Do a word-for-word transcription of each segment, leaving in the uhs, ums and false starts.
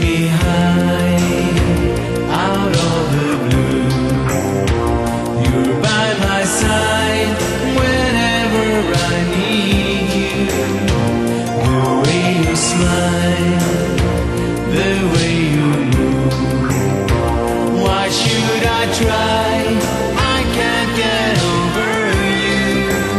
me high out of the blue. You're by my side whenever I need you. The way you smile, the way you move. Why should I try? I can't get over you.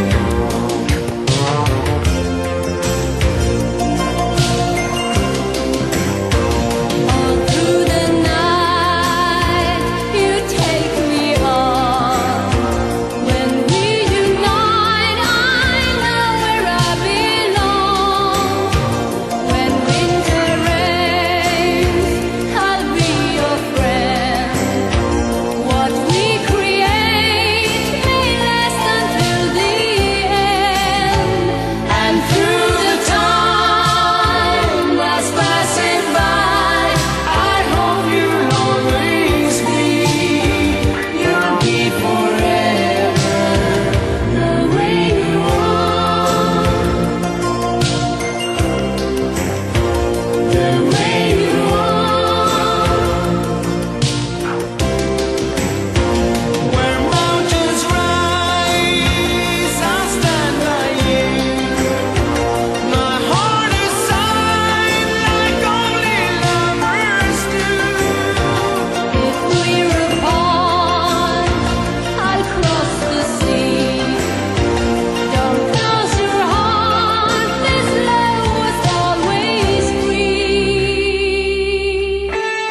All through the night, you take me on. When we unite, I know where I belong. When winter rains, I'll be your friend. What we create may last until the end. And through the time that's passing by, I hope you'll always be. You'll be forever the way you are. The way you are. Where mountains rise, I'll stand by you. My heart is signed like only lovers do. If we're apart, I'll cross the sea. Don't close your heart, this love was always free.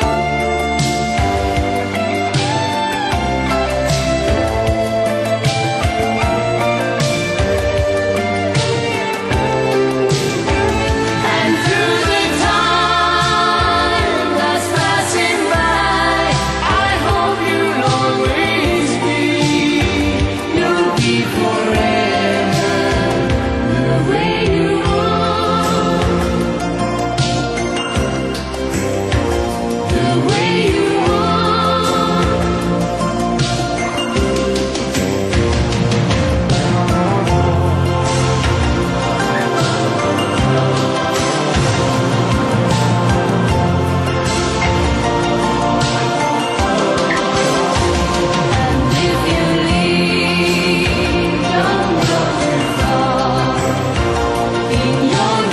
And through the time that's passing by, I hope you'll always be. You'll be forever the way you are. The way you are. And if you leave, don't go too far. In your